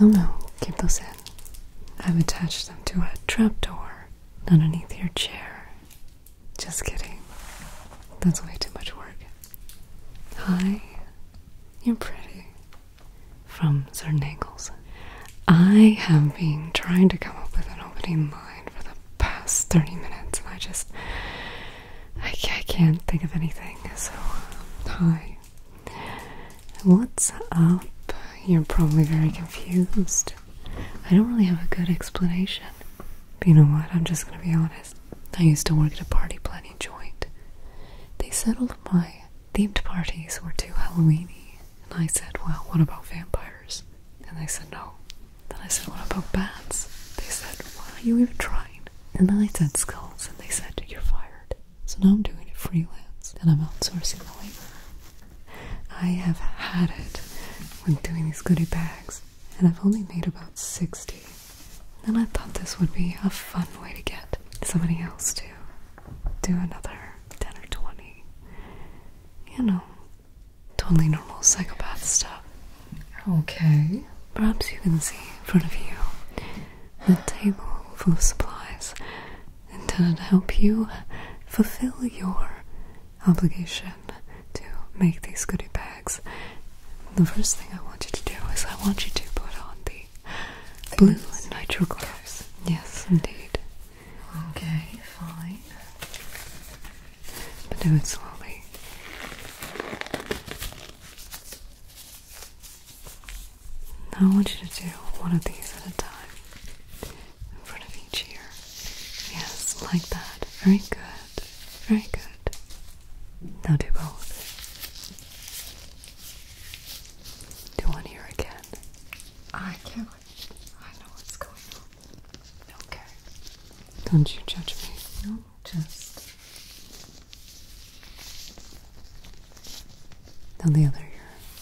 No, keep those in. I've attached them to a trapdoor underneath your chair. Just kidding. That's way too much work. Hi, you're pretty. From certain angles. I have been trying to come up with an opening line for the past 30 minutes and I can't think of anything, so hi. What's up? You're probably very confused. I don't really have a good explanation. But you know what, I'm just gonna be honest. I used to work at a party planning joint. They said all of my themed parties were too Halloweeny. And I said, well, what about vampires? And they said no. Then I said, what about bats? They said, why are you even trying? And then I said skulls, and they said, you're fired. So now I'm doing it freelance, and I'm outsourcing the labor. I have had it with doing these goodie bags, and I've only made about 60. And I thought this would be a fun way to get somebody else to do another 10 or 20. You know, totally normal psychopath stuff. Okay, perhaps you can see in front of you a table full of supplies intended to help you fulfill your obligation to make these goodie bags. The first thing I want you to do is I want you to put on the blue and nitro gloves. Yes, indeed. Okay, fine. But do it slowly. Now I want you to do one of these at a time. In front of each ear. Yes, like that. Very good. Very good. Now do both. Do one ear again. I can't. I know what's going on. Okay. Don't you judge me. No, just. Now the other ear.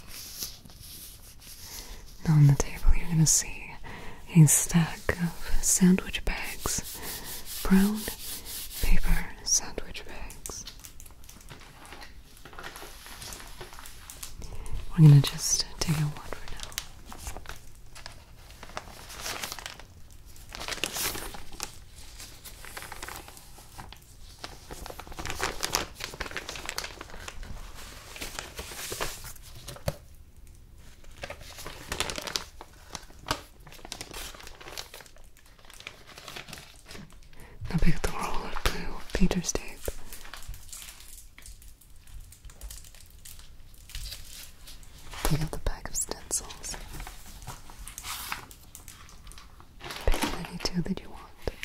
Now on the table you're gonna see a stack of sandwich bags. Brown paper sandwich bags. We're gonna just take out one for now. Now pick up the roll of blue painter's tape. Pick up the bag of stencils. Pick up any two that you want.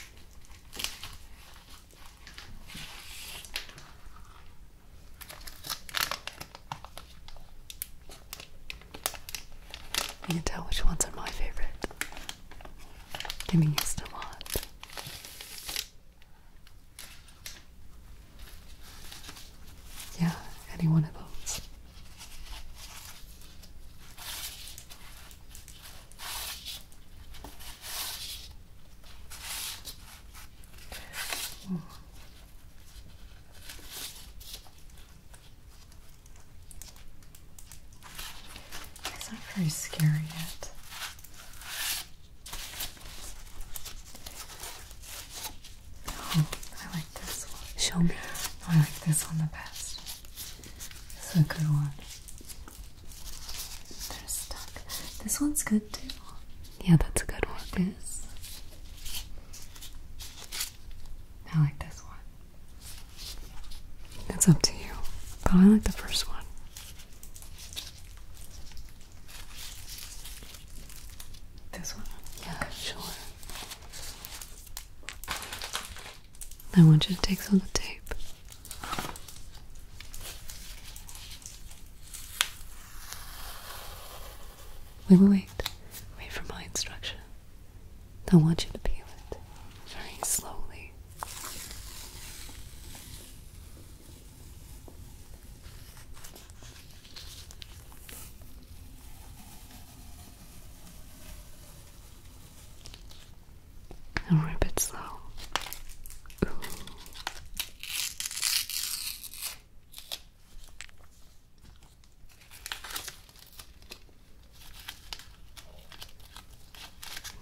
You can tell which ones are my favorite. Getting used a lot. Yeah, any one of those. These aren't very scary yet. Oh, I like this one. Show me. Oh, I like this one the best. This is a good one. They're stuck. This one's good too. Yeah, that's a good one. This. I like this one. It's up to you. But I like the first one. This one? Yeah, sure. I want you to take some of the tape. Wait. Wait for my instruction. I want you to peel it very slowly. And rip it slow. Ooh.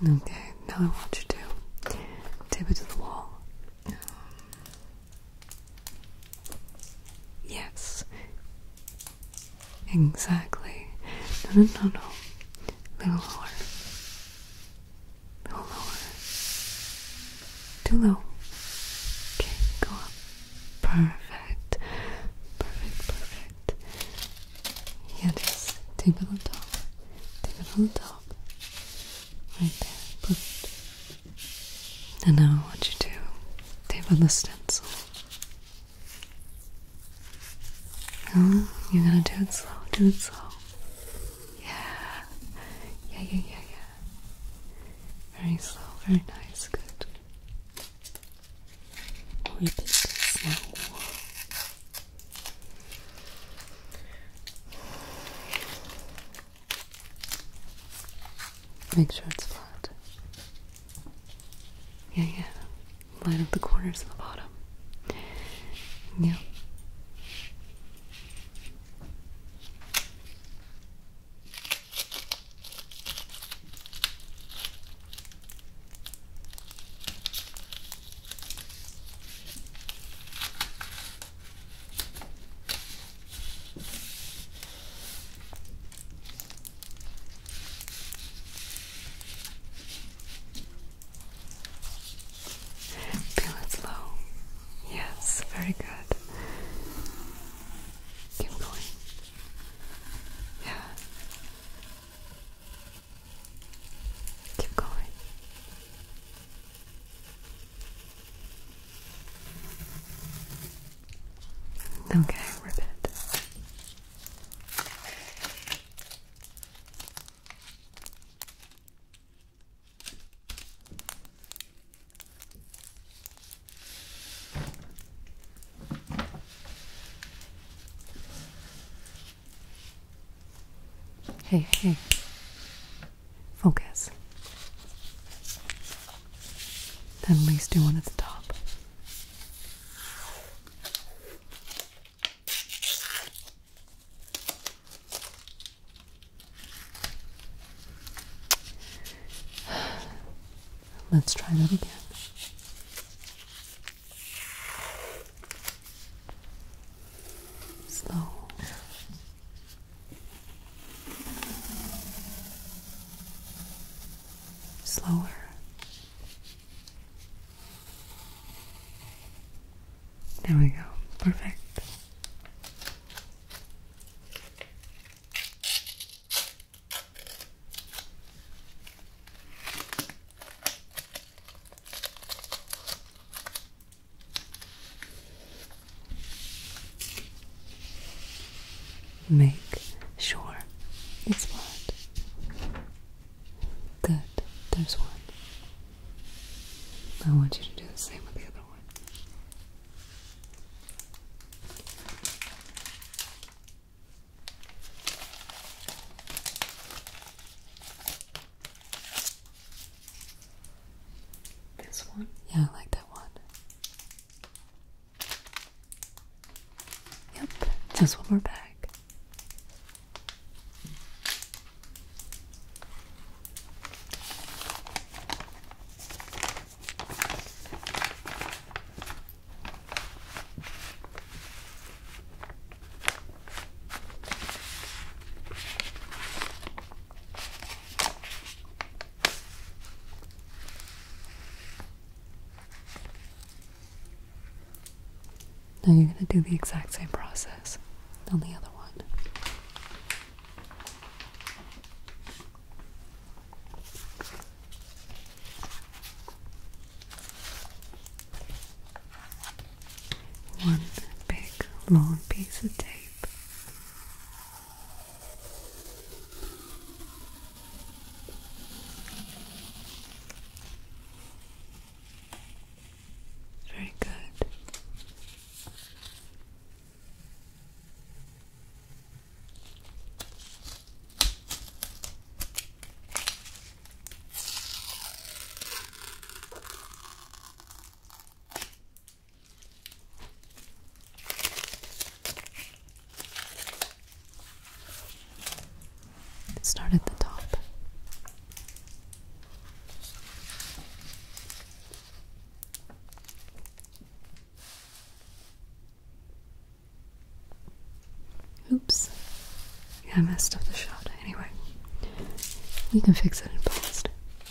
Okay, now I want you to tape it to the wall. Yes. Exactly. No, no, no, no. Little lower. Little lower. Too low. Okay, go up. Perfect. Perfect, perfect. Yeah, just tape it on top. Tape it on the top. Right there. Perfect. And now I want you to tape on the stencil. Oh, you're gonna do it slow. Do it slow. Yeah. Yeah, yeah, yeah, yeah. Very slow. Very nice. Good. Rip it slow. Make sure it's flat. Yeah, yeah. Line up the corners at the bottom. Yep. Feel it slow. Yes, very good. Keep going. Yeah. Keep going. Okay, rip it. Hey, hey. Focus. At least do one at the top. Let's try that again. Slow. Slower. There we go. Perfect. Make sure it's flat. Good. There's one. I want you to do the same with the other one. This one? Yeah, I like that one. Yep, just one more bag. Now you're going to do the exact same process on the other one. One big long piece of tape. Very good. Yeah, I messed up the shot. Anyway, we can fix it in post.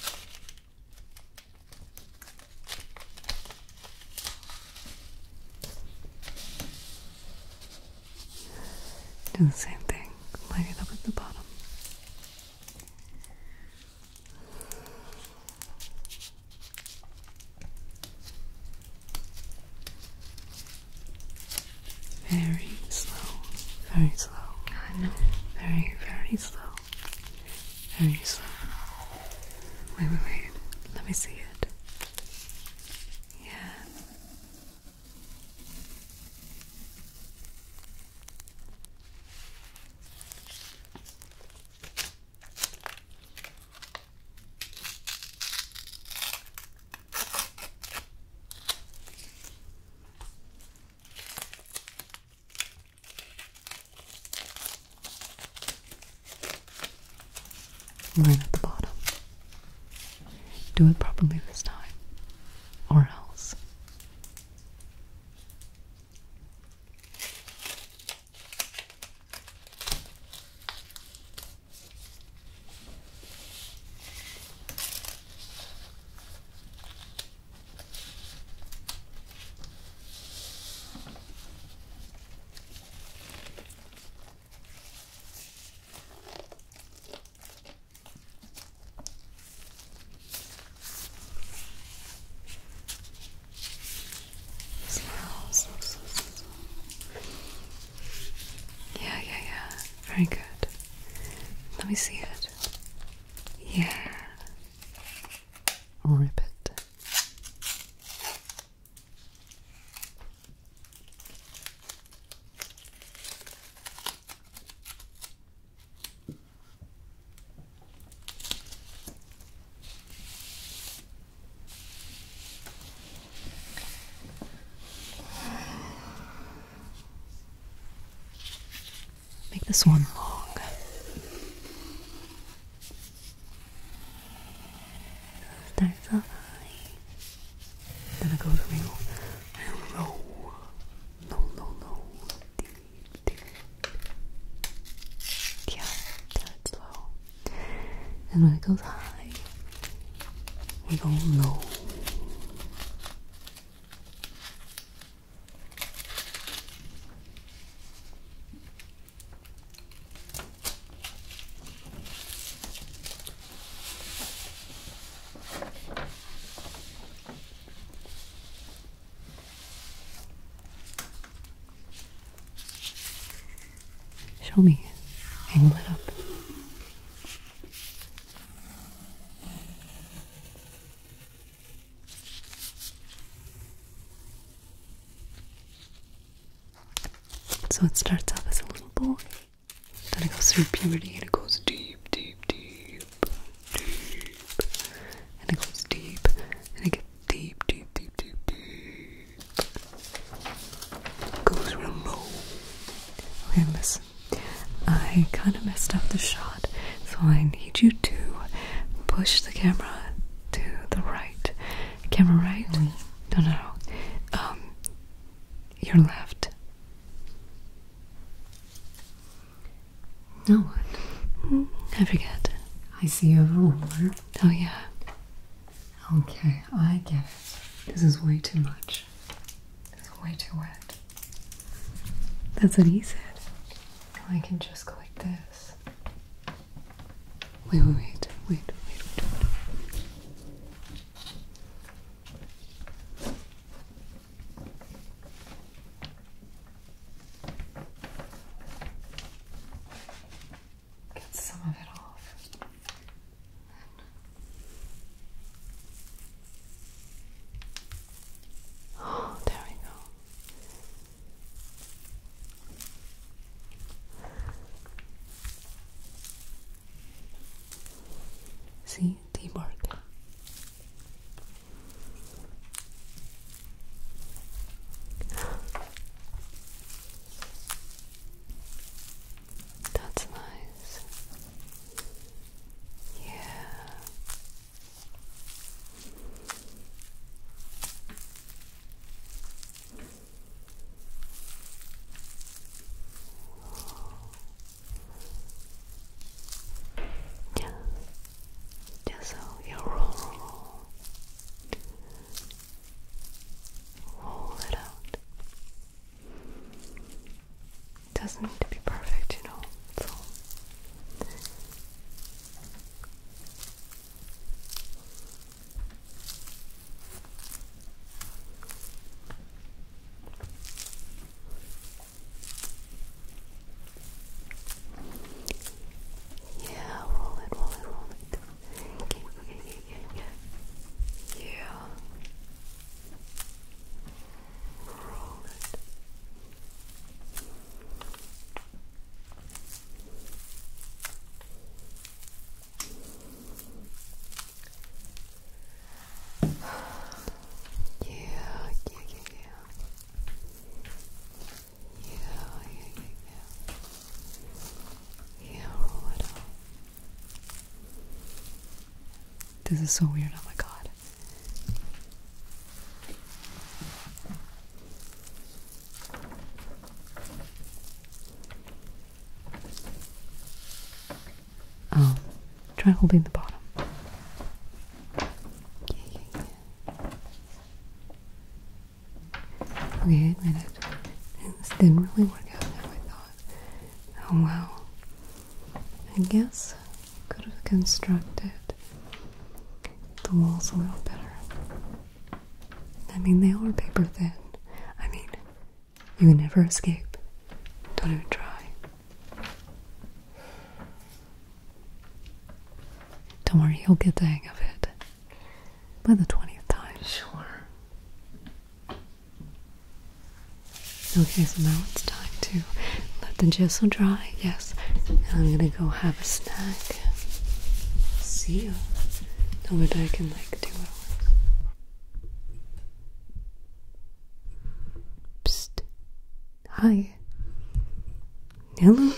Do the same thing. Line it up at the bottom. Very slow. Very slow. I know. Very, very slow. Very slow. Wait. Let me see it. Yeah. Right at the bottom. Do it properly this time, or else. Yeah. Very good. Let me see it. Yeah. Rip it. Make this one long. Starts off high. Then it goes real low. Low. Deep. Yeah, that's low. And when it goes high, we go low. Show me. Angle it up. So it starts off as a little boy. Then it goes through puberty and it goes deep. And it goes deep. And it gets deep. It goes real low. Okay, listen. I kind of messed up the shot, so I need you to push the camera to the right. Camera right? No. Your left. Now what? I forget. I see you have a ruler. Oh yeah. Okay, I get it. This is way too much. This is way too wet. That's what he said. I can just go like this. Wait. Get some of it off. Oh, there we go. See? T-mark. That's nice. Yeah. This is so weird. Oh my god. Try holding the bottom. Okay, admit it. This didn't really work out how I thought. Oh wow. I guess I could have constructed the walls a little better. I mean, they are paper thin. I mean, you can never escape. Don't even try. Don't worry, you'll get the hang of it by the 20th time. Sure. Okay, so now it's time to let the gesso dry. Yes, and I'm gonna go have a snack. See ya. I'll be back in like 2 hours. Psst. Hi. Hello.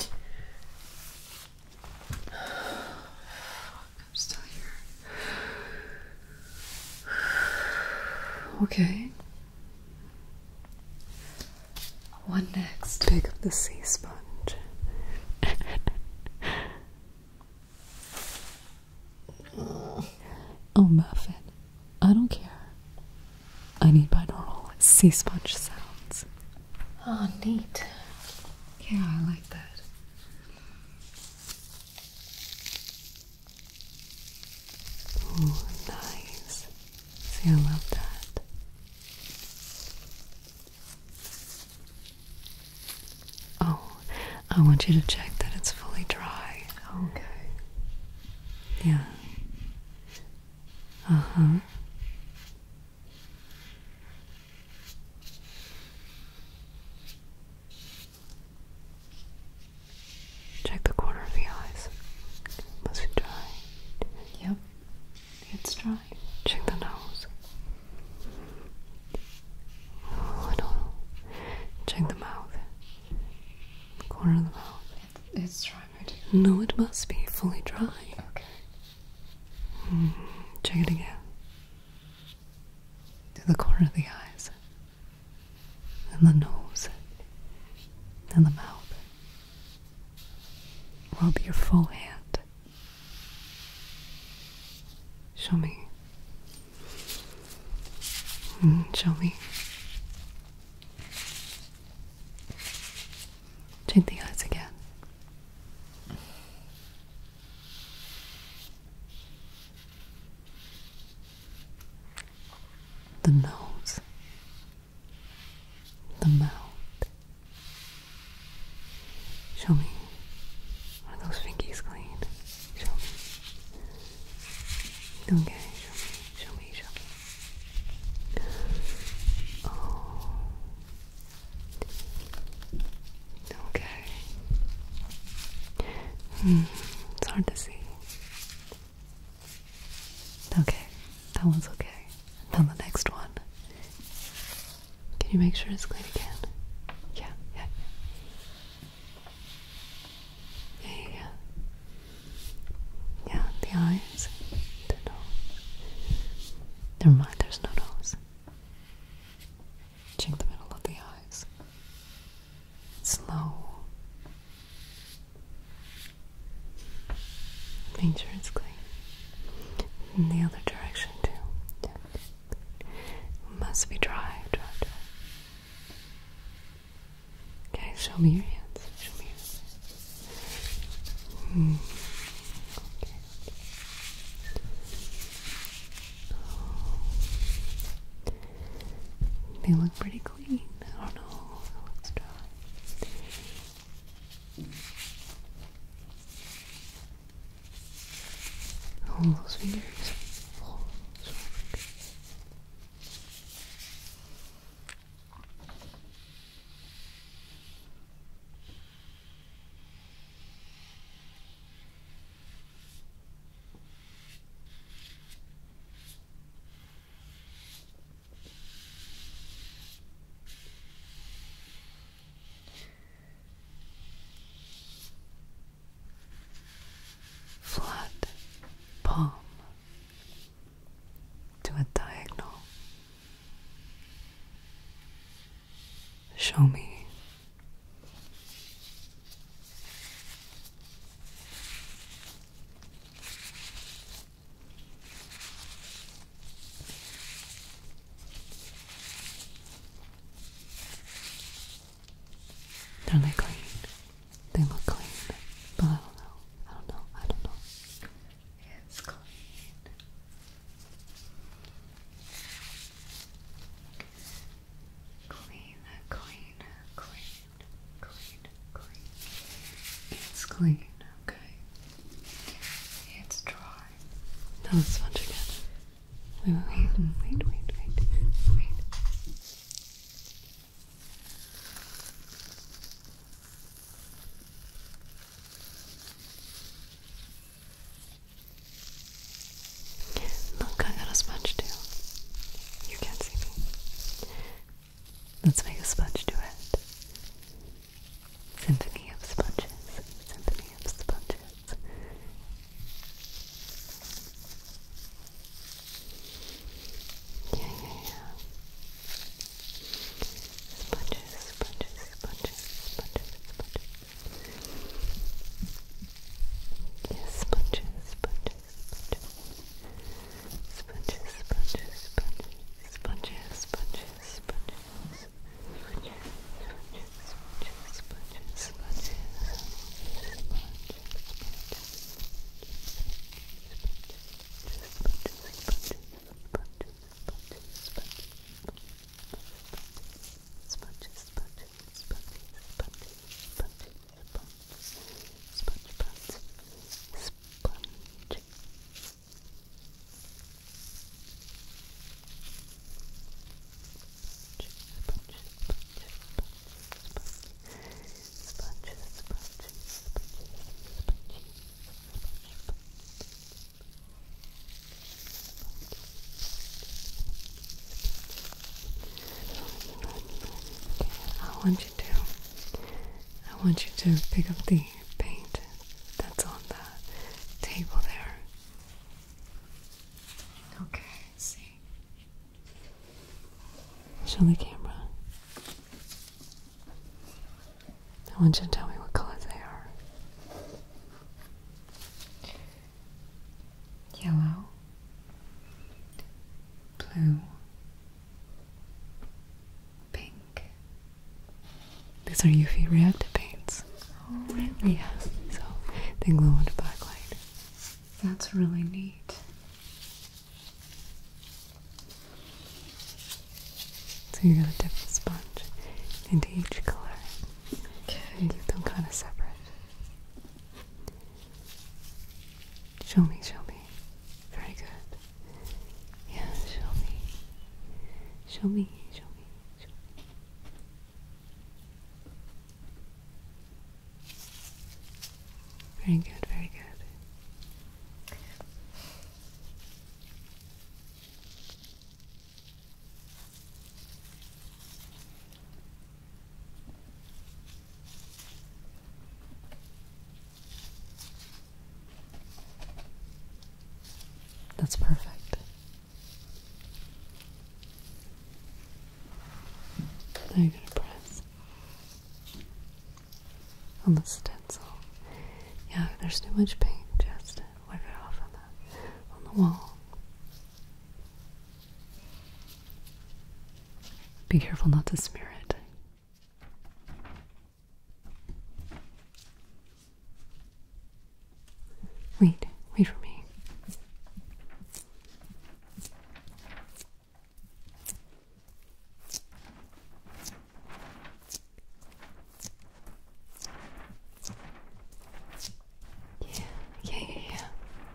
I'm still here. Okay. What next? Pick up the sea sponge. Oh, Muffin. I don't care. I need binaural sea sponge sounds. Oh, neat. Yeah, I like that. Ooh, nice. See, I love that. Oh, I want you to check that it's fully dry. Okay. Yeah. Uh-huh. Check the corner of the eyes. Must be dry. Yep. It's dry. Check the nose. Oh, I don't know. Check the mouth. The corner of the mouth. It's dry, my dear. No, it must be fully dry. Okay. Check it again. To the corner of the eyes. And the nose. And the mouth. Rub your full hand. Show me. Show me. Check the eyes again. The nose. The mouth. Show me. Are those pinkies clean? Show me. Okay, show me, show me. Oh. Okay. It's hard to see. Okay, that one's okay. Now the next one. Can you make sure it's clean again? Yeah, yeah. Yeah. Yeah, the eyes, the nose. Never mind, there's no nose. Check the middle of the eyes. Slow. Make sure it's clean. In the other direction too. Yeah. Must be dry, dry, dry. Okay, show me your hands. Show me your hands. Okay. They look pretty clean. I don't know. It looks dry. Oh, those fingers. Oh, so good. Flat palm Show me. Are they clean? They look clean, but I don't know. I don't know. It's clean. Clean. It's clean, okay. It's dry. Now let's sponge again. Wait. Look, I got a sponge too. You can't see me. Let's make a sponge duet. Symphony of sponges. Symphony of sponges. Yeah. Sponges. Yes, sponges. I want you to pick up the paint that's on the table there. Okay, see. Show the camera. I want you to tell me what colors they are. Yellow, blue, pink. These are UV reactive paints. Oh, really? Yeah, so they glow in the backlight. That's really neat. So you're gonna dip the sponge into each color and Okay. keep them kind of separate. Show me. Very good. Yeah, show me. Very good. That's perfect. Now you're gonna press on the stencil. Yeah, if there's too much paint, just wipe it off on the wall. Be careful not to smear it. Wait for me. Yeah.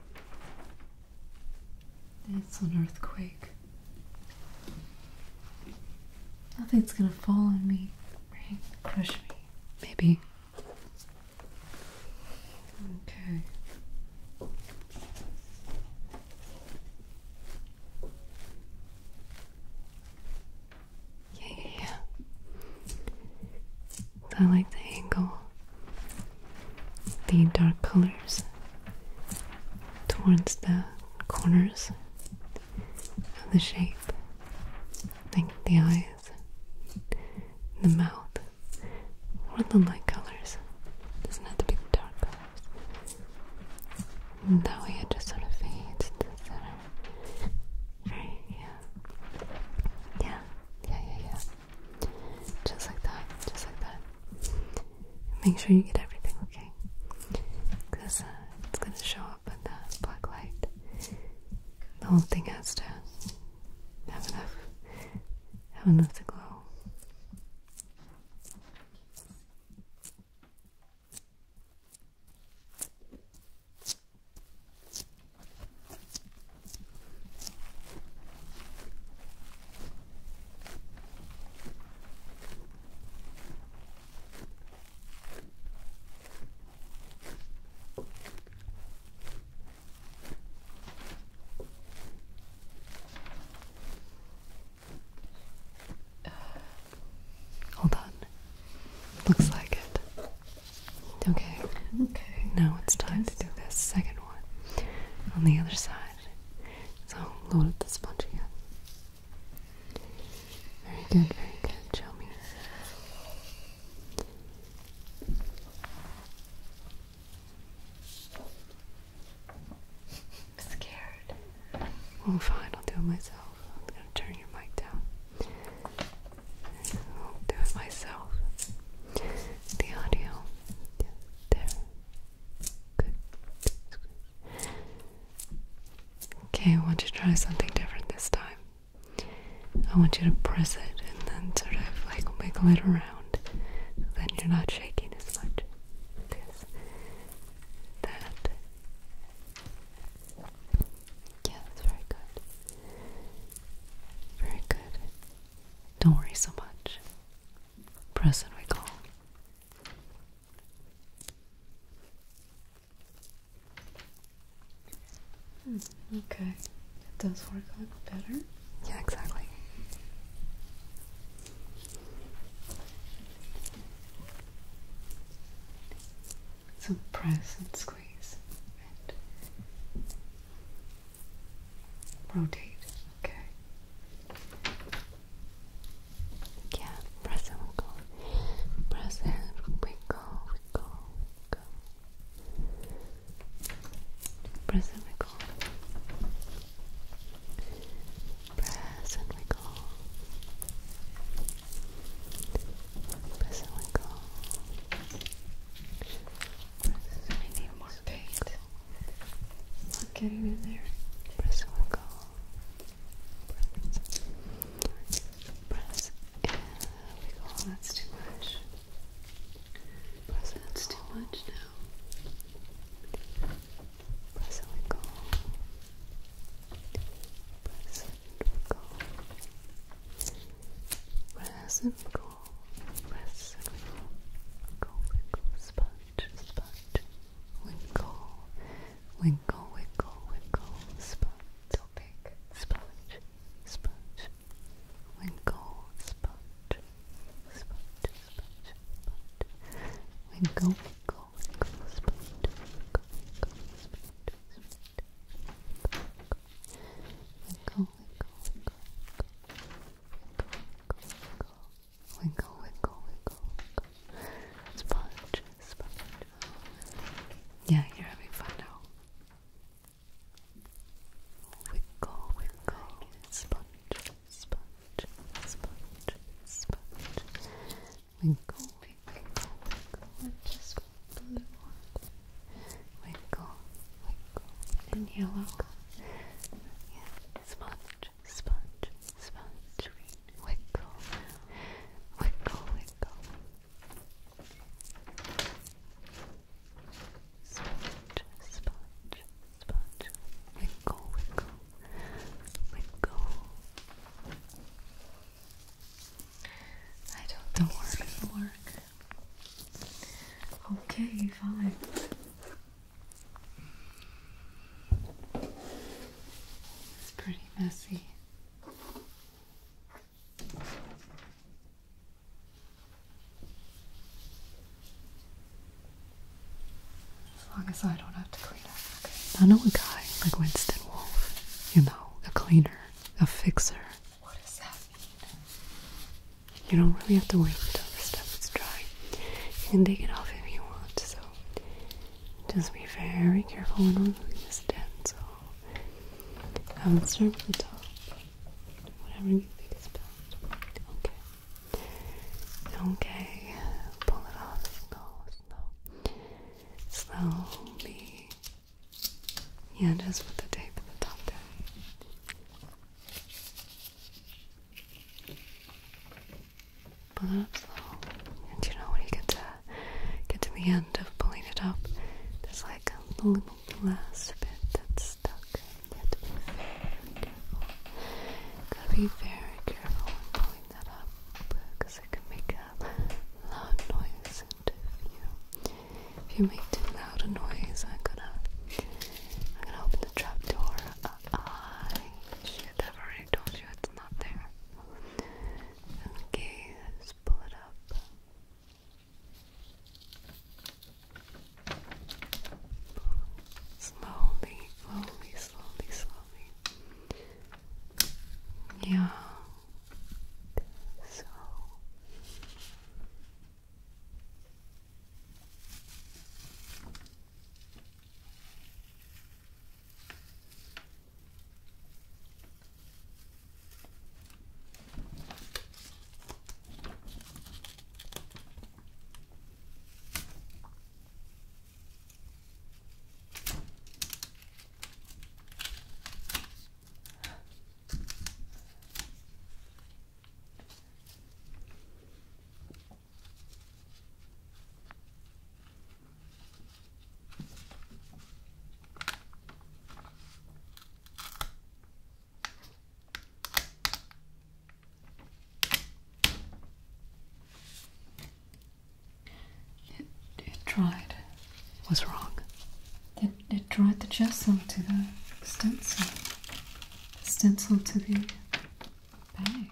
It's an earthquake. Nothing's gonna fall on me, right? Crush me. Maybe. Okay. Yeah. I like the angle. The dark colors towards the corners of the shape, like the eyes, the the mouth, or the light colors. Doesn't have to be the dark colors. And that way it just sort of fades into the center. Very, yeah. Just like that, just like that. Make sure you get everything, okay? Because it's gonna show up in the black light. The whole thing has to have enough to glow. Hold on. Looks like it. Okay. Okay. Now it's time to do this second one on the other side. So load up the sponge again. Very good, very good. Show me. I'm scared. Oh, fine. I'll do it myself. I'm gonna turn your mic down. I'll do it myself. The audio. There. Good. Okay, I want you to try something different this time. I want you to press it and then sort of like wiggle it around. So then you're not shaking as much. This. That. Yeah, that's very good. Very good. Don't worry so much. Press and wiggle. Okay. It does work a little better. Yeah, exactly. So press and squeeze and rotate. Okay. Yeah, press and wiggle. Press and wiggle, wiggle, wiggle. Press and wiggle. Press and wiggle. Press and wiggle. I need more paint. Not getting in there. Press and wiggle. Press and wiggle. That's too much. Press and That's too much now. press and wiggle. Press and wiggle. Press and wiggle. Press and wiggle. Wiggle, wiggle. Sponge, sponge. Wiggle. Wiggle, wiggle, wiggle. Sponge. So big. Sponge, sponge, wiggle, sponge, sponge, sponge, sponge, wiggle, wiggle, wiggle, sponge, wiggle, wiggle, sponge, wiggle, wiggle, wiggle, wiggle, sponge, sponge. Yeah, you're having fun now. Wiggle, wiggle, sponge, sponge, sponge, sponge. Wiggle, wiggle, wiggle, just blue. Wiggle, wiggle, And yellow. yeah. Sponge, sponge, sponge. Wiggle, wiggle, wiggle. Sponge, sponge, sponge. Wiggle, wiggle, wiggle. I don't think it's gonna work. Okay, fine. It's pretty messy. As long as I don't have to clean up. Okay. I know a guy like Winston Wolf, you know, a cleaner, a fixer. What does that mean? You don't really have to worry about can take it off if you want, so just be very careful when removing this stencil. I would start with the top, whatever you think is best. Okay, pull it off, slowly. Yeah, just put the tape at the top there. Pull it up slow, and you know when you get to the end of pulling it up, there's like a little last bit that's stuck. You have to be very careful. Gotta be very careful when pulling that up, because it can make a loud noise. And if you make too loud a noise, I'm gonna open the trap door. Shit, I've already told you it's not there. Okay, just pull it up. Slowly. Yeah. So. It dried. What's wrong? It dried the gesso to the stencil. The stencil to the bag.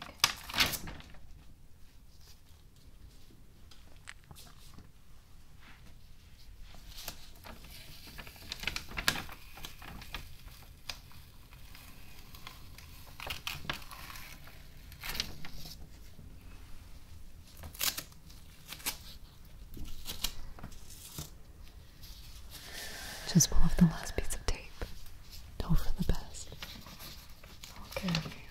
Just pull off the last piece of tape. Hope for the best. Okay.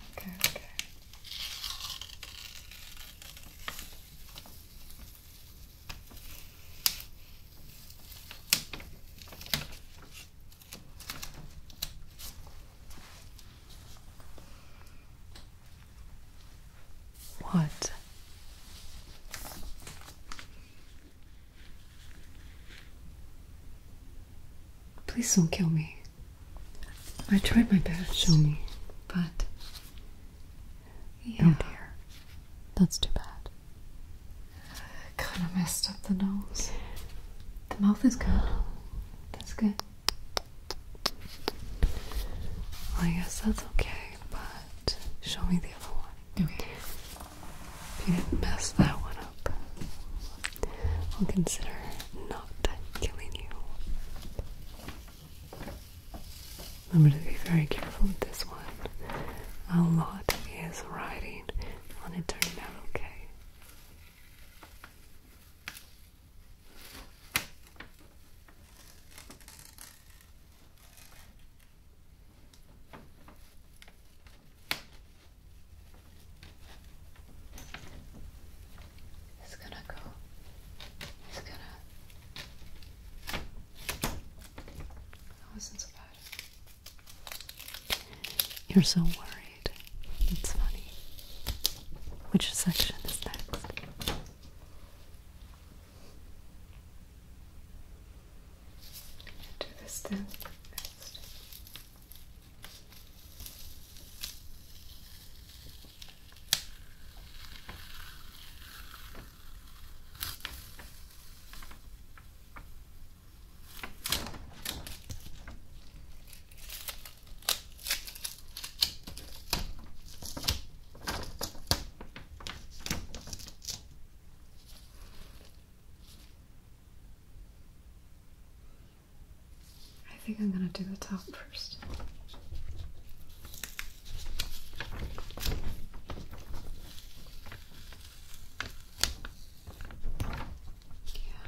What? Please don't kill me. I tried my best. Show me. But yeah. Oh dear. That's too bad. Kinda messed up the nose. The mouth is good. That's good. Well, I guess that's okay, but show me the other one. Okay. If you didn't mess that one up, I'll consider not killing you. Remember to be very careful with this one. A lot is riding on it turning out okay. It's gonna go. It's gonna. That wasn't so bad. You're so worried. It's funny. Which section is next? Do this then next. I think I'm gonna do the top first. Yeah.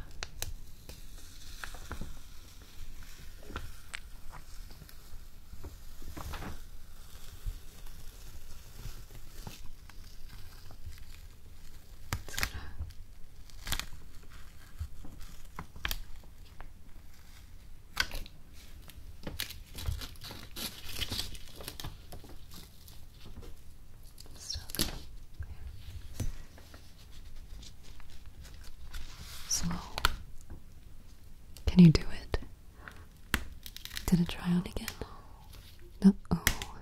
Did it try on again? No. Oh.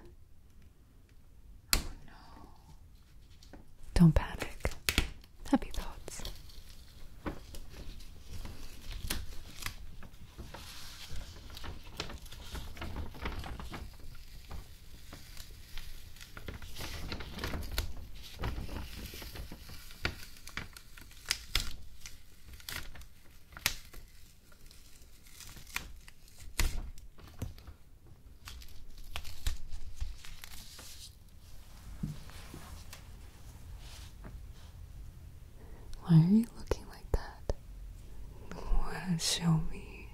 Oh no. Don't panic. Happy thoughts. Why are you looking like that? What? Show me.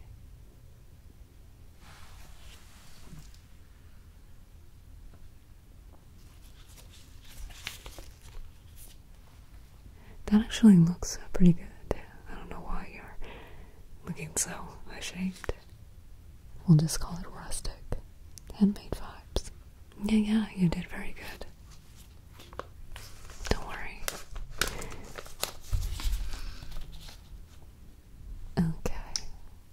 That actually looks pretty good. I don't know why you're looking so ashamed. We'll just call it rustic. Handmade vibes. Yeah, you did very good. Don't worry. Okay.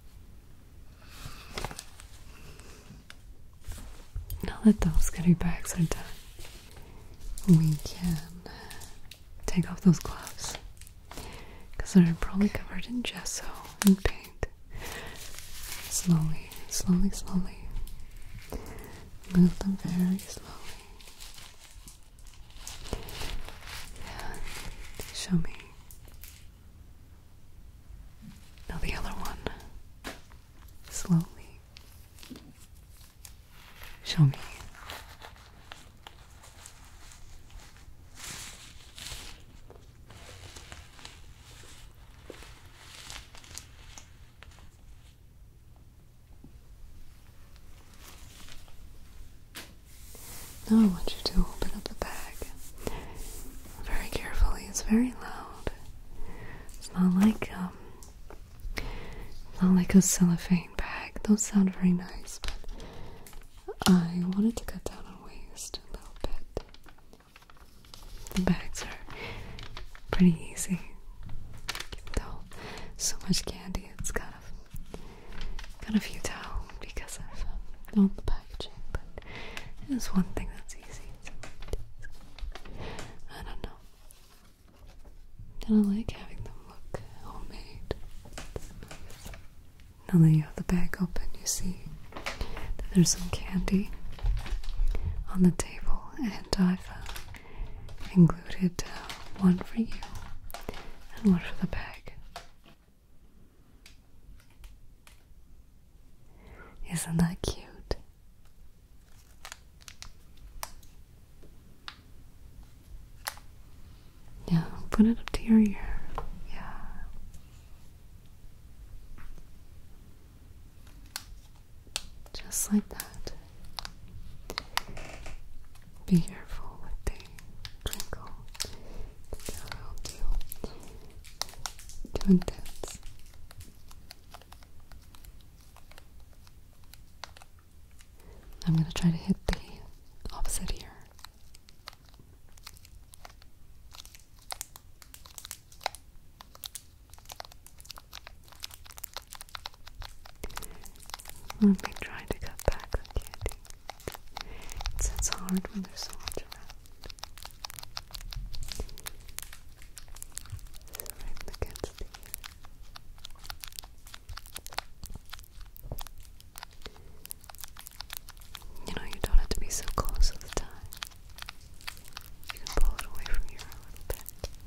Now that those goodie bags are done, we can take off those gloves. Because they're probably covered in gesso and paint. Slowly, slowly, slowly. Move them very slowly. And show me. Now the other one. Slowly. Show me. Now I want you to open up the bag very carefully. It's very loud. It's not like a cellophane bag. Those sound very nice, but I wanted to cut down on waste a little bit. The bags are pretty easy. Though so much candy, it's kind of futile because of all the packaging. But it is one thing that's easy. I don't know. And I like having them look homemade. Now that you have the bag open, you see that there's some candy on the table, and I've included one for you and one for the bag. Isn't that cute? Yeah, put it up to your ear. Yeah. Just like that. Be careful with the crinkle. It's a little too intense. I'm gonna try to hit the opposite ear. Let me try to cut back on candy. It's hard when there's so much around. Right against the ear. You know, you don't have to be so close all the time. You can pull it away from your ear a little bit.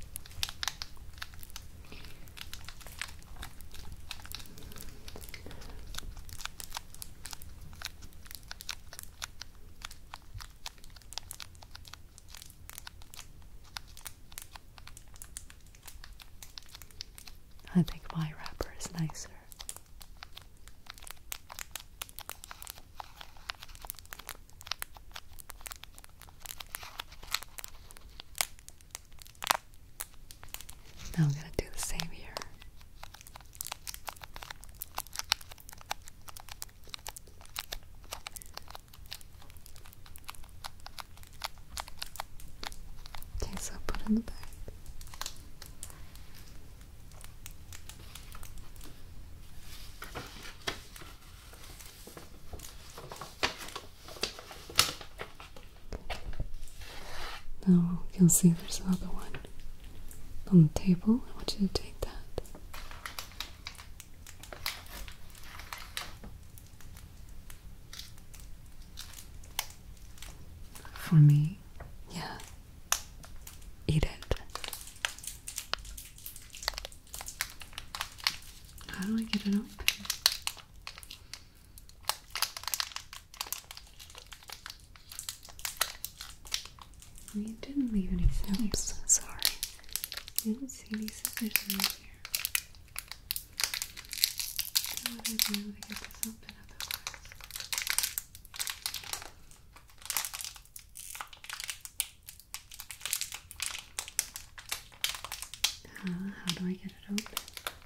I think my wrapper is nicer. Now I'm going to do the same here. Okay, so put in the bag. Now you'll see there's another one on the table. I want you to take that. For me? Yeah. Eat it. How do I get it open? You didn't leave any scissors. Oops, sorry. You don't see any scissors in here. How would I be able to get this open otherwise? How do I get it open?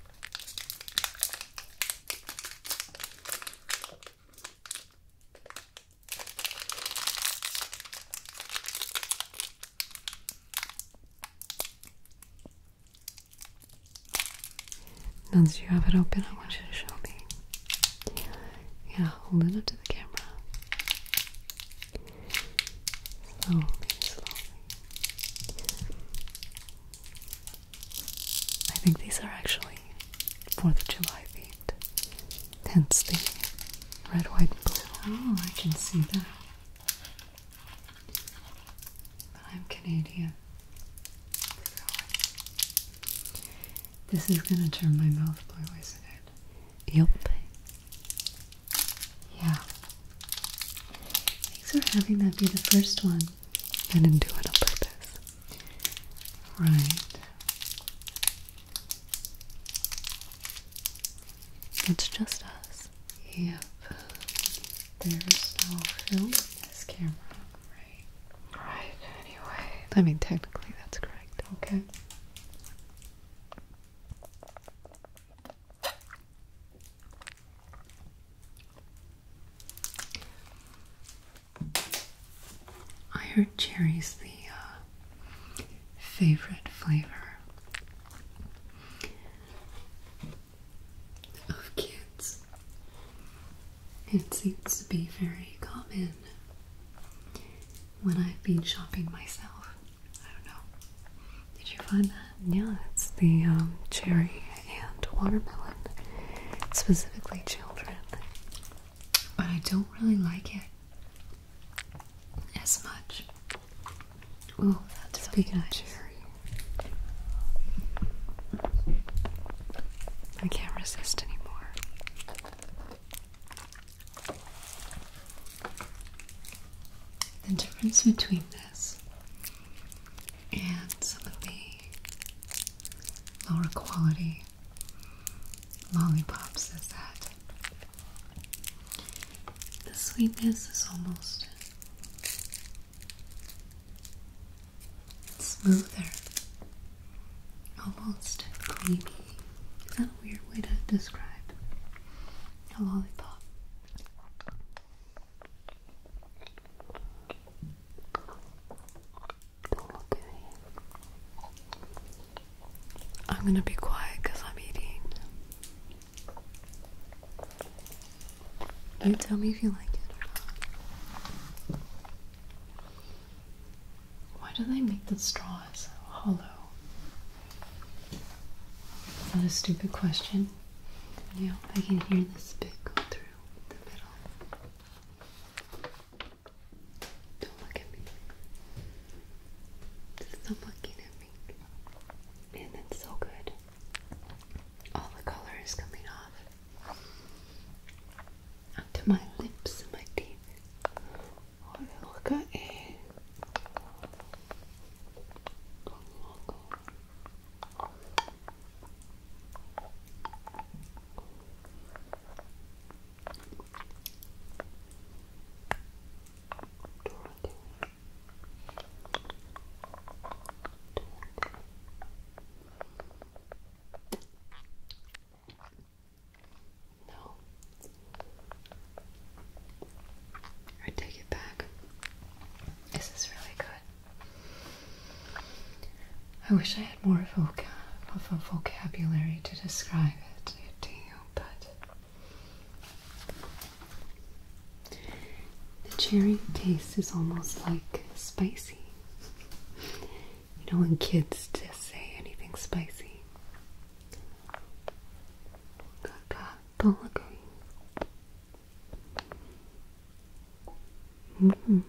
Now that you have it open, I want you to show me. Yeah, hold it up to the camera. Slowly, slowly. I think these are actually 4th of July themed. Hence the red, white, and blue. Oh, I can see that. But I'm Canadian. This is gonna turn my mouth blue, isn't it? Yup. Yeah. Thanks for having that be the first one. I didn't do it on purpose. Right. It's just us. Yep. There's no film in this camera, right? Right, anyway. I mean, technically that's correct. Okay. I heard cherry's the favorite flavor of kids. It seems to be very common when I've been shopping myself. I don't know. Did you find that? Yeah, it's the cherry and watermelon. Specifically children. But I don't really like it as much. Oh, that's Speaking of cherry, I can't resist anymore. The difference between this and some of the lower quality lollipops is that the sweetness is almost smoother, almost creamy. Is that a weird way to describe a lollipop? I'm gonna be quiet because I'm eating. You tell me if you like it or not. Why do they make the straws hollow? Is that a stupid question? Yeah, I can hear the spit go through the middle. Don't look at me. Stop looking at me. Man, that's so good. All the color is coming off. Up to my lips and my teeth. Oh, look at it. No. I take it back. This is really good. I wish I had more of a vocabulary to describe it to you, but the cherry taste is almost like spicy. You know when kids just say anything spicy? Don't look at me. Mm-hmm.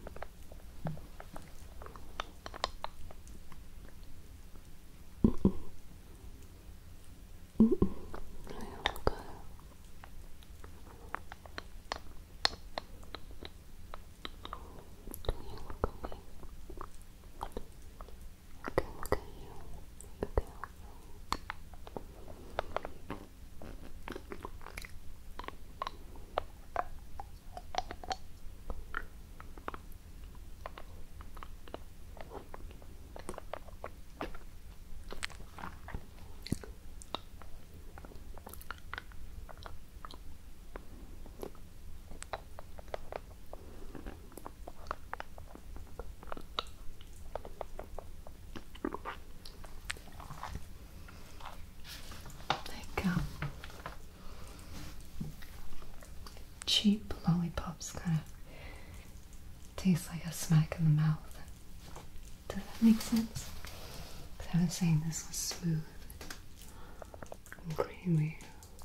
Cheap lollipops kind of taste like a smack in the mouth. Does that make sense? Because I was saying this was smooth and creamy.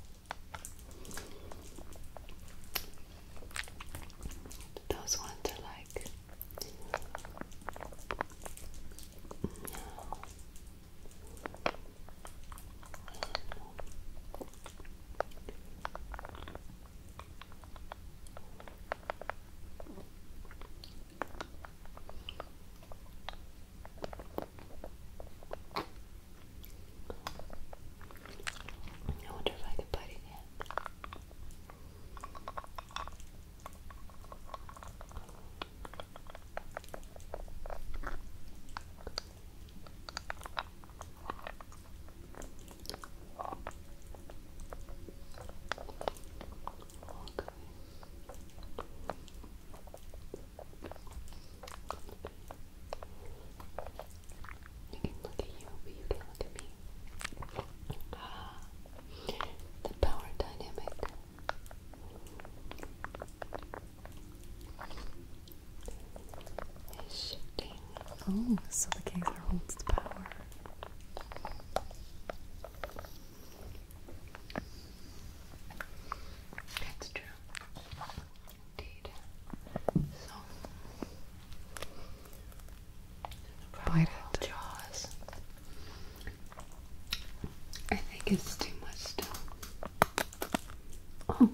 Those ones are like I wonder if I could bite it yet. I can look at you, but you can look at me. The power dynamic is shifting. Oh, so the gazer holds the power. That's true. Indeed. So, Bite it. jaws. I think it's too much still. Oh.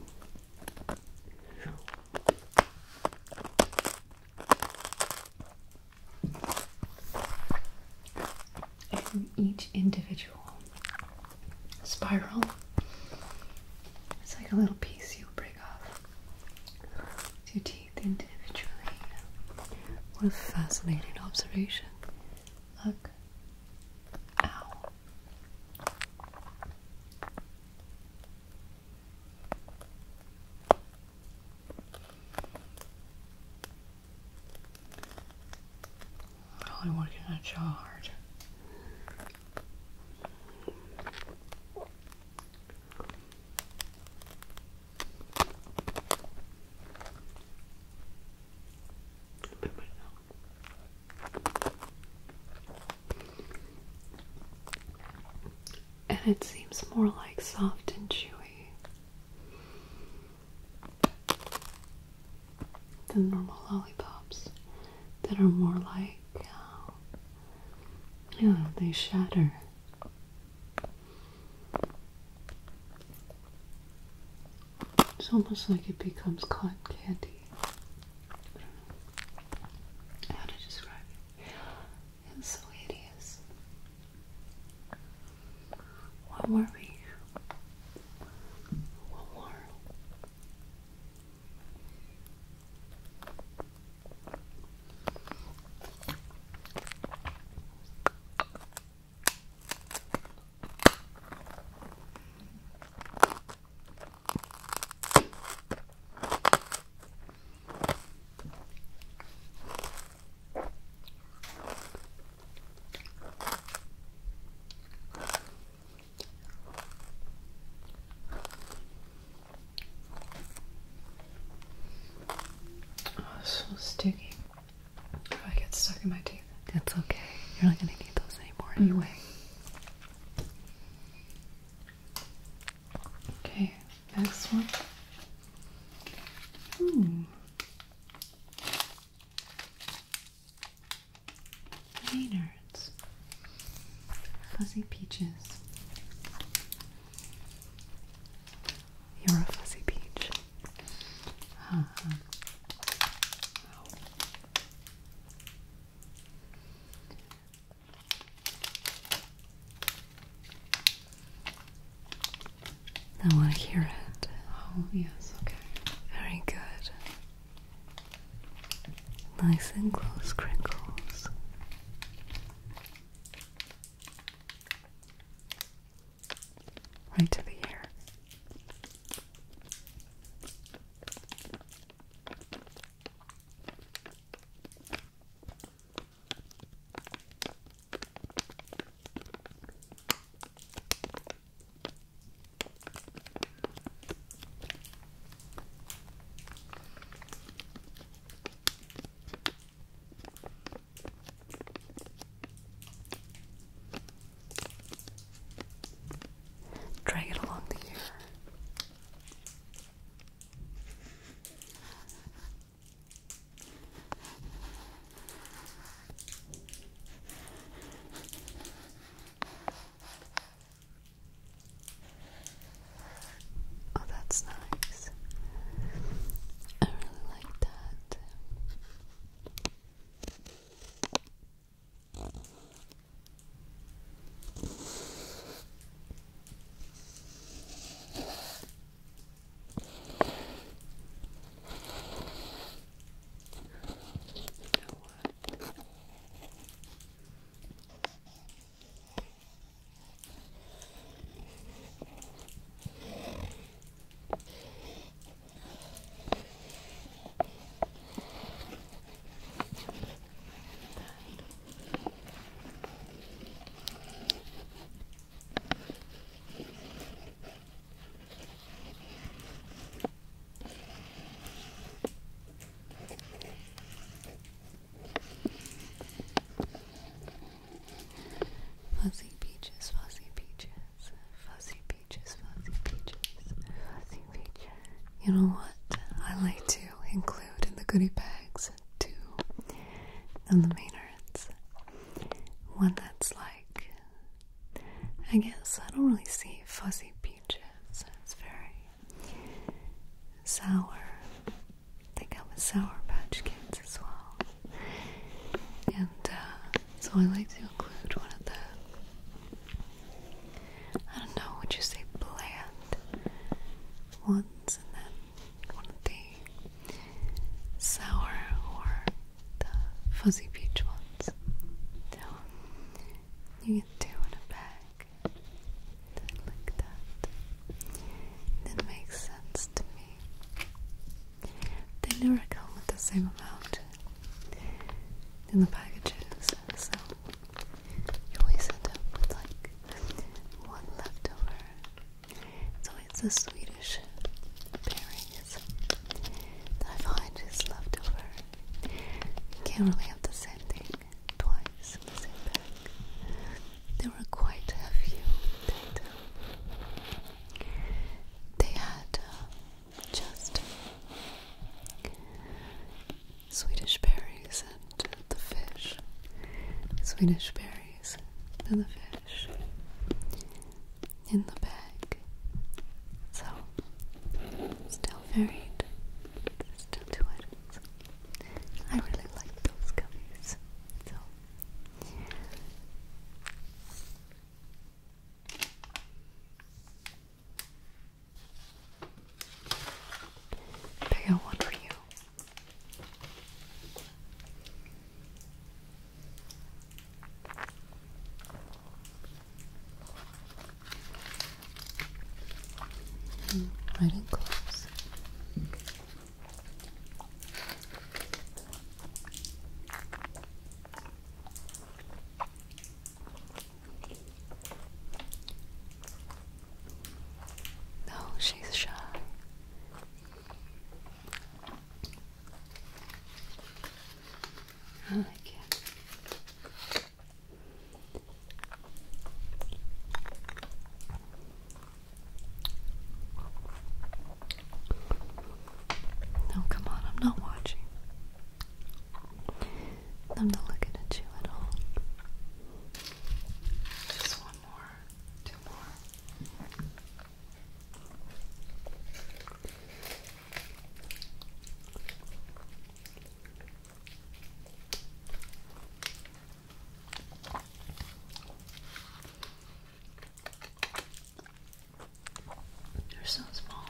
And each individual spiral, it's like a little piece you break off with your teeth individually. What a fascinating observation. Look. Ow. Really working that jaw hard. And it seems more like soft and chewy than normal lollipops that are more like, they shatter. It's almost like it becomes cotton candy. I don't know how to describe it. It's so hideous. One more week. One more. So sticky. If I get stuck in my teeth. That's okay. You're not gonna need those Anyway. Okay, next one. Maynard's. Fuzzy peaches. You're a fuzzy peach. I want to hear it. Oh, yes, okay. Very good. Nice and close crinkles. Right to the ear. Drag it along the ear. Oh, that's nice. I really like that. Fuzzy peaches, fuzzy peaches, fuzzy peaches, fuzzy peaches, fuzzy peaches. You know what I like to include in the goodie bags too, and the Maynards? One that's like, I guess I don't really see fuzzy peaches. It's very sour. They come with Sour Patch Kids as well. And so I like to include one of the, I don't know, would you say bland ones, and then one of the sour or the fuzzy peach ones. So you get two in a bag, like that. It makes sense to me. They never come with the same amount in the packages, so you always end up with like one leftover. So it's the Swedish berries that I find is leftover. You can't really have the same thing twice in the same bag. There were quite a few that they had just Swedish berries and the fish. Swedish berries and the fish in the bag. So, still varied. Still two items. I really like those gummies. So, pick out one for you. Right in close. Oh, she's shy. I like it. I'm not looking at you at all. Just one more, two more. They're so small.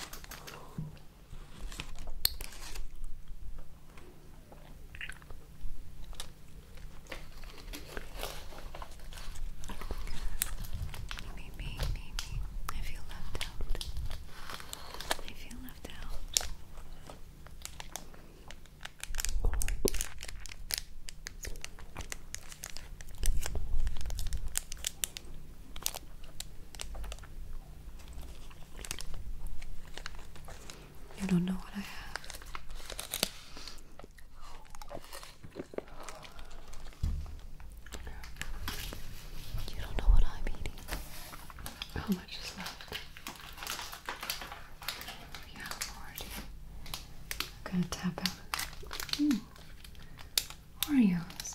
Me. I feel left out. I feel left out. You don't know what I have. You don't know what I'm eating. How much is left? Yeah, already. I'm gonna tap out. Oreos.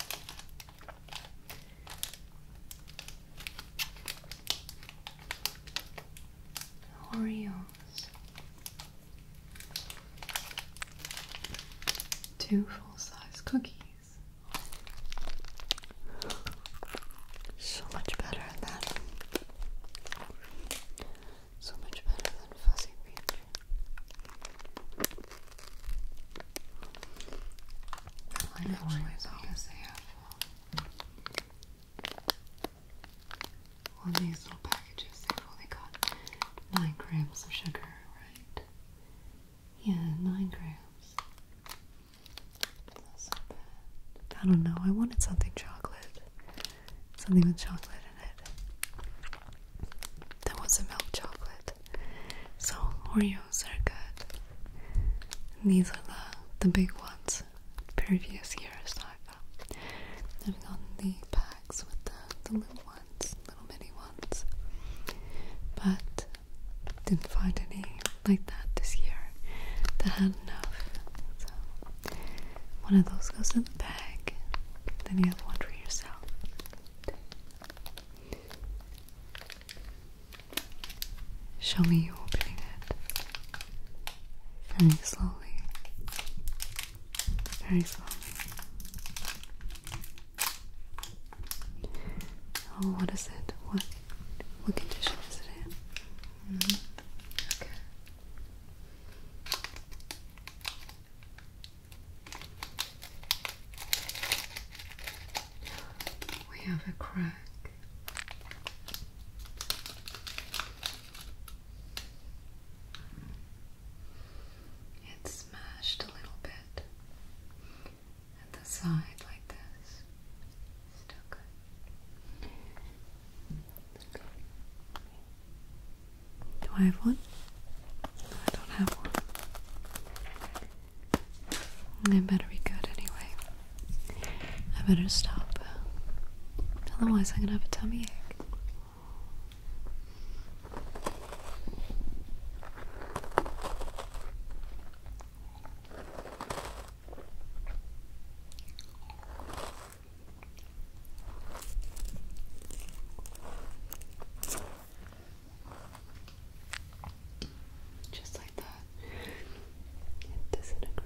Oreos. 2 full-size cookies. So much better than fuzzy peach. I know why, because they have on these little packages, they've only got 9 grams of sugar, right? Yeah, 9 grams. That's not bad. I don't know, I wanted something chocolate. Something with chocolate in it. That wasn't milk chocolate. So, Oreos are good. And these are the big ones. Previous years I've gotten the packs with the little ones, little mini ones. But didn't find any like that this year that had enough. So one of those goes in the bag. Then you have one for yourself. Show me you opening it. Very slowly. Very slowly. Oh, what is it? What condition is it in? Okay. We have a crack. It's smashed a little bit at the side like this. Still good. Do I have one? No, I don't have one. It better be good anyway. I better stop. Otherwise I'm gonna have a tummy ache. Just like that. It disintegrates.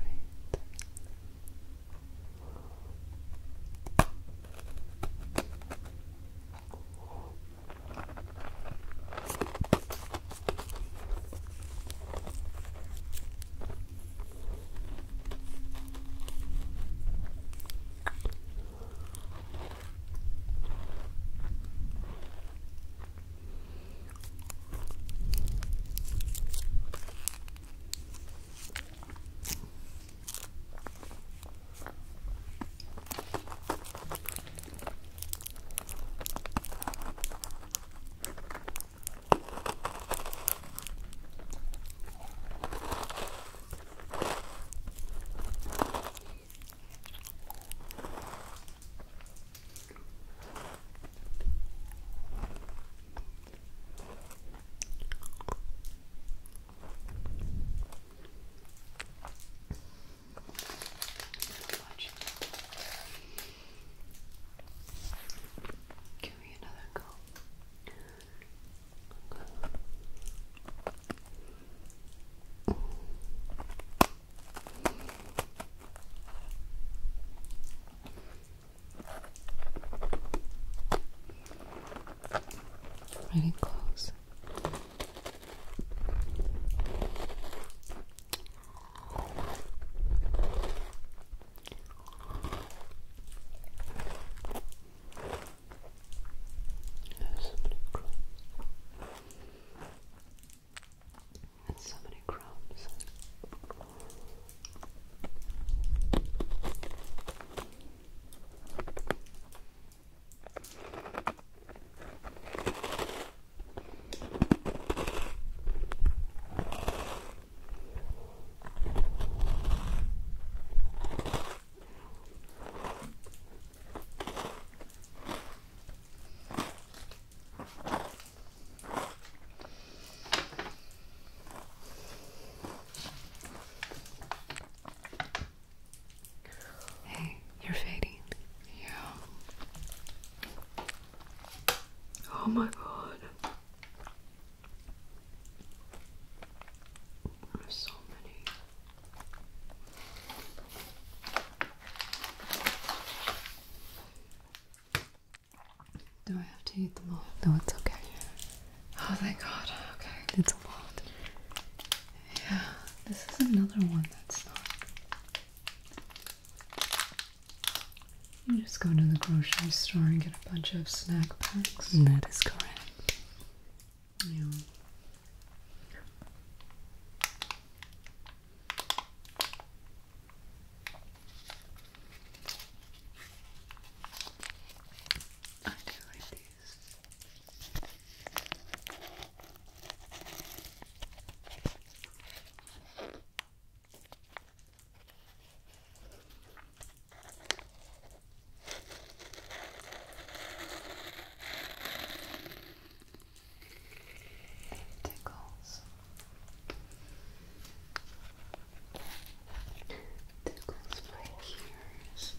getting close. So many crumbs. Hey, you're fading. Yeah. Oh my god. There's so many. Do I have to eat them all? No, it's okay. Oh, thank God. Okay. It's a lot. Yeah, this is another one that's not. You just go to the grocery store and get a bunch of snack packs. That is correct. Yeah. I do like these. Tickles. Tickles my ears.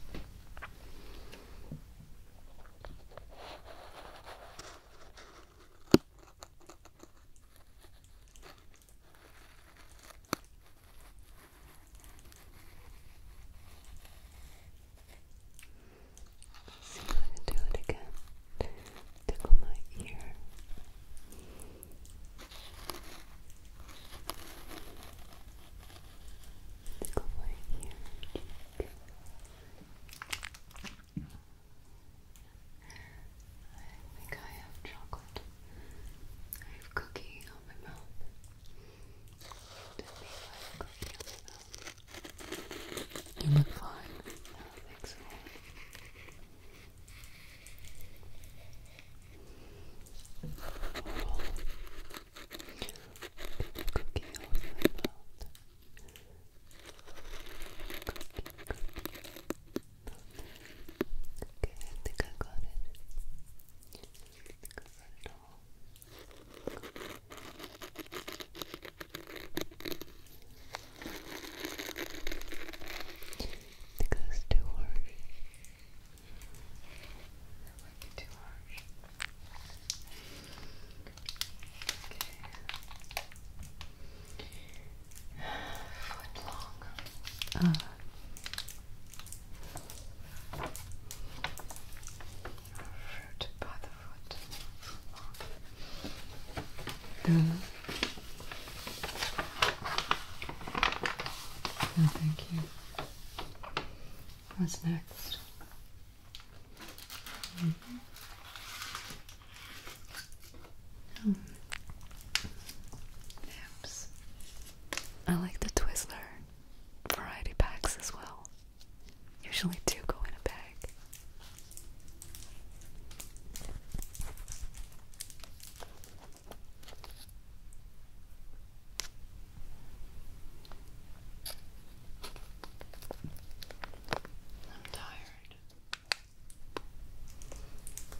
Let's see if I can do it again. Tickle my ear. Tickle my ear. I think I have chocolate. I have cookie on my mouth. Didn't mean I have cookie on my mouth. You look fine. No, thanks a lot. Cookie on my mouth. Okay, I think I got it. I think I got it all. I think that's too harsh. That might be too harsh. Okay. Foot long. Fruit by the foot. No, thank you. What's next? Nips. I like the Twizzler variety packs as well. Usually 2 go in a bag. I'm tired.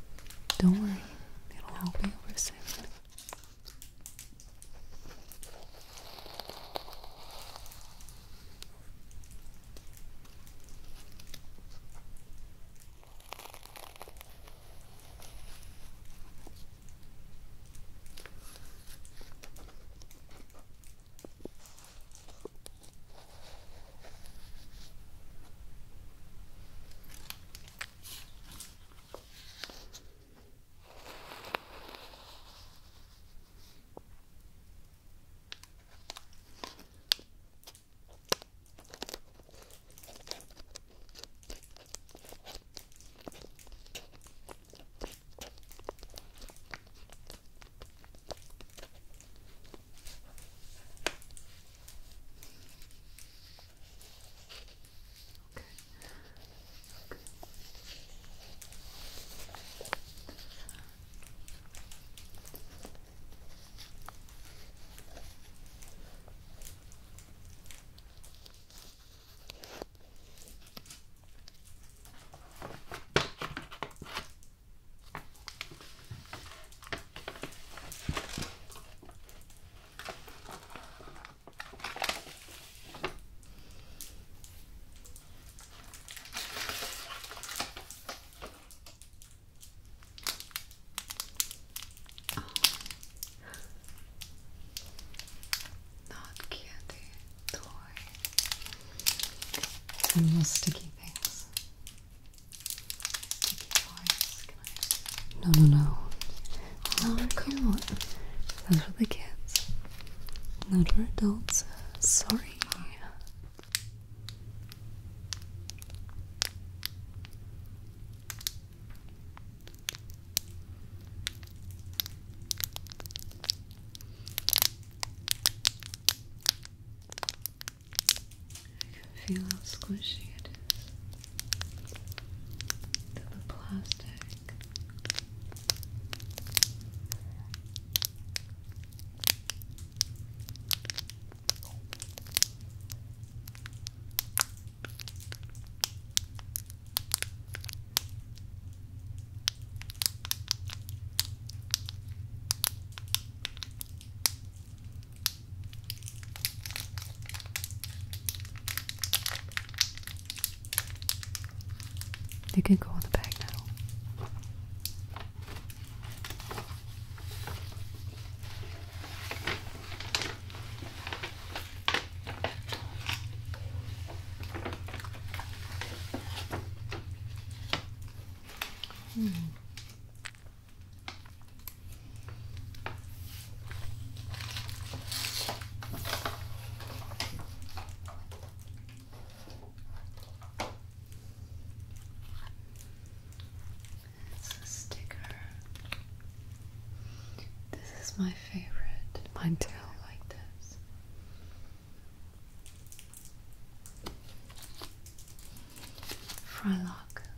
No, no, no. Oh, come on. Those are the kids. Not for adults. Sorry. I can feel how squishy it is to the plastic. They can go in the bag now. It's a sticker. This is my favorite. Mine too. Like this. Frylock.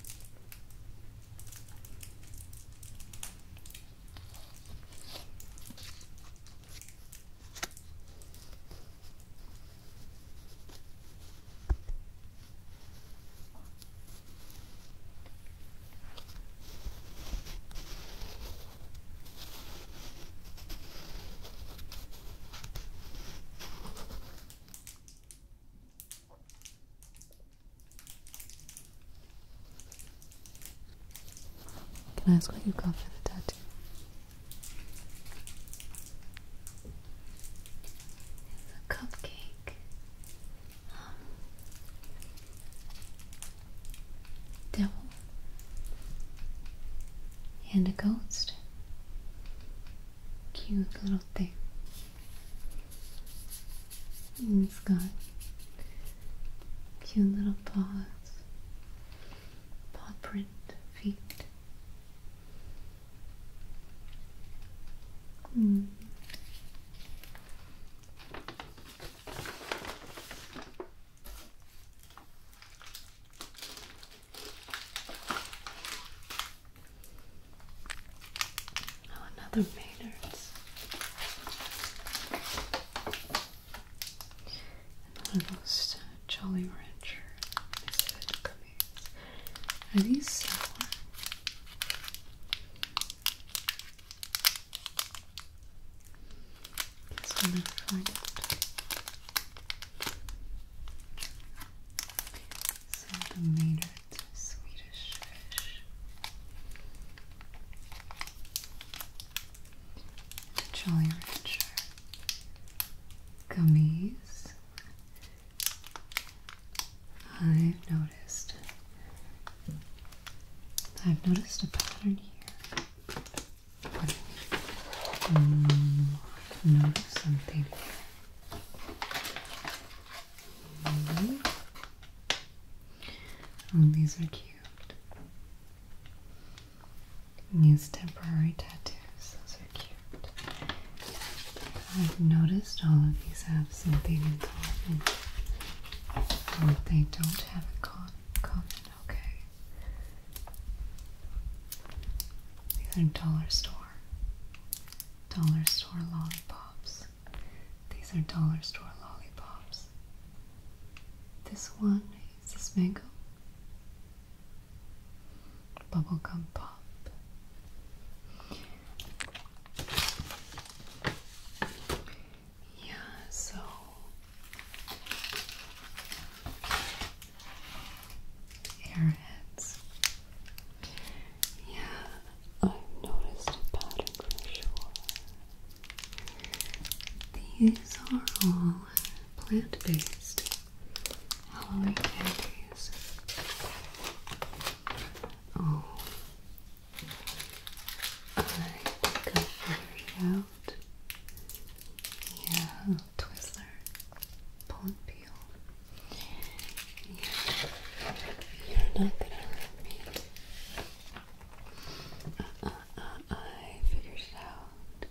Can I ask what you got for the tattoo? It's a cupcake. Devil. And a ghost. Cute little thing. And it's got cute little paws. Paw print feet. Oh, another Maynard's. And one of those Jolly Rancher misfit cookies. Are these sour? Guess we'll never find out. So the Maynard's Swedish fish. Jolly Rancher gummies. I've noticed a pattern here. I've noticed something here. Oh, these are cute. These temporary tattoos, those are cute. I've noticed all of these have something in common. What they don't have in common, okay. These are dollar store lollipops. These are dollar store lollipops. This one is this mango. Bubblegum pop. Yeah, so airheads. Yeah, I've noticed a pattern for sure. These are all plant-based Halloween candies. Oh, out. Yeah, Twizzler. Pull and peel. Yeah. You're not gonna hurt me. I figured it out.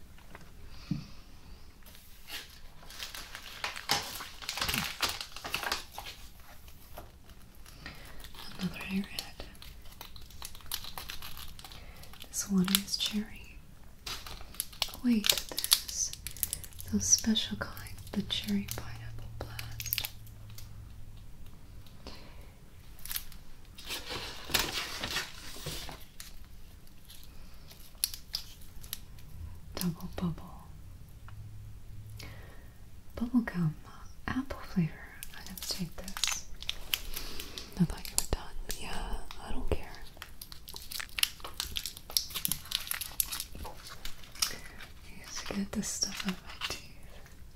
Another airhead. This one is cherry. Oh wait, this is those special kind, the cherry pineapple blast. Double bubble. Bubblegum, apple flavor. I'm gonna take this. I thought you were done. Yeah, I don't care. I used to get this stuff out of my teeth.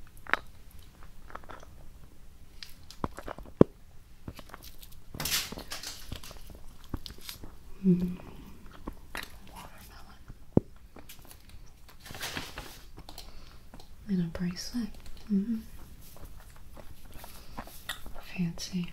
Watermelon. And a bracelet. Fancy.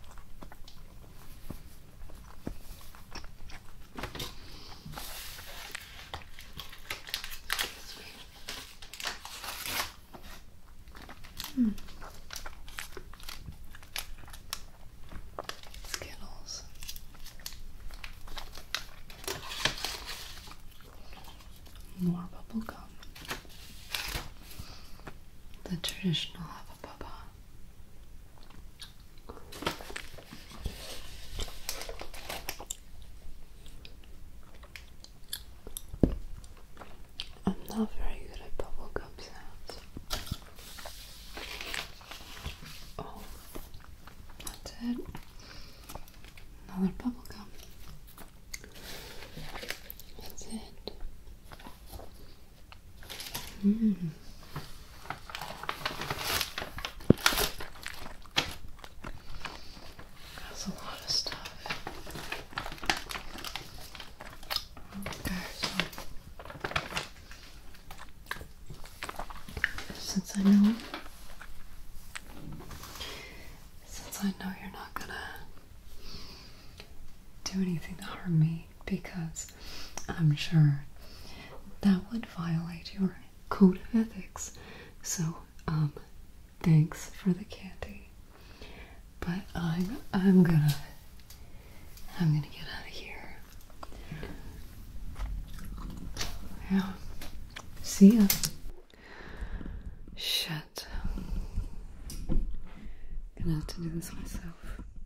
Skittles. More bubble gum. The traditional Hubba Bubba. I'm not very good at bubble gum sounds. Oh, that's it. Another bubble gum. That's it. That's a lot of stuff. Okay, so since I know you're not gonna do anything to harm me, because I'm sure that would violate your code of ethics. So, thanks for the candy. But I'm gonna get out of here. Yeah. See ya. Shit. Gonna have to do this myself.